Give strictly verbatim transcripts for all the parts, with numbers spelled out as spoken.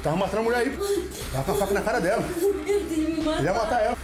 Tava matando a mulher aí. Tava com a faca na cara dela. Ele ia matar ela.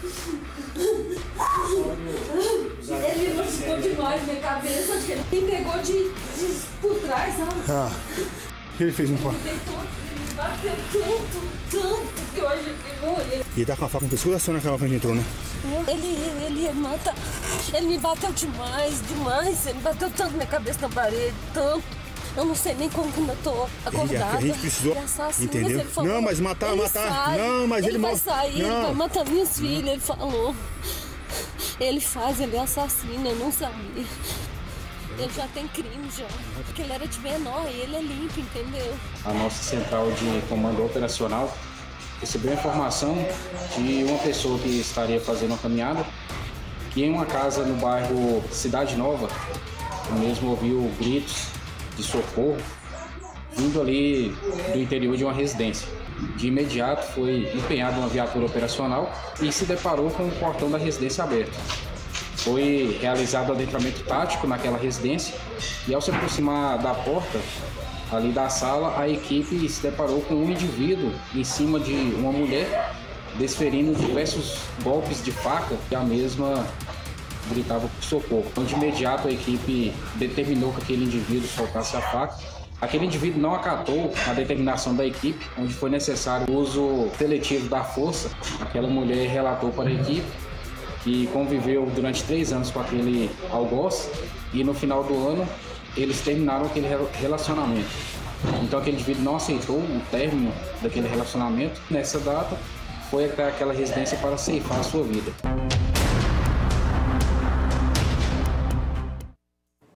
Ele machucou demais minha cabeça. Ele me pegou de, de por trás, sabe? Ah, o que ele fez no quarto? Ele bateu tanto, tanto que eu achei que ele morreu. E ele tá com a faca no pescoço, assim naquela frente entrou, né? Ele, ele ia matar. Ele me bateu demais, demais. Ele bateu tanto minha cabeça na parede, tanto. Eu não sei nem como que eu tô acordada. A gente precisou, entendeu? Falou, não, mas matar, matar. Sai, não, mas ele, ele vai sair, não. Ele vai matar minhas filhas. Ele falou. Ele faz, ele é assassino, eu não sabia. Ele já tem crime já. Porque ele era de menor e ele é limpo, entendeu? A nossa central de comando operacional recebeu a informação de uma pessoa que estaria fazendo uma caminhada e em uma casa no bairro Cidade Nova, eu mesmo ouviu gritos de socorro vindo ali do interior de uma residência. De imediato foi empenhada uma viatura operacional e se deparou com o portão da residência aberto. Foi realizado o adentramento tático naquela residência e ao se aproximar da porta ali da sala, a equipe se deparou com um indivíduo em cima de uma mulher desferindo diversos golpes de faca e a mesma gritava por socorro. Então, de imediato, a equipe determinou que aquele indivíduo soltasse a faca. Aquele indivíduo não acatou a determinação da equipe, onde foi necessário o uso seletivo da força. Aquela mulher relatou para a equipe que conviveu durante três anos com aquele algoz e no final do ano eles terminaram aquele relacionamento. Então aquele indivíduo não aceitou o término daquele relacionamento. Nessa data foi até aquela residência para ceifar a sua vida.